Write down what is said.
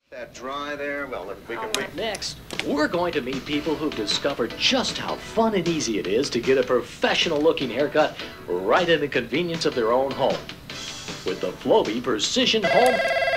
That dry there? Well, we can wait. Next, we're going to meet people who've discovered just how fun and easy it is to get a professional-looking haircut right in the convenience of their own home. With the Flowbee Precision Home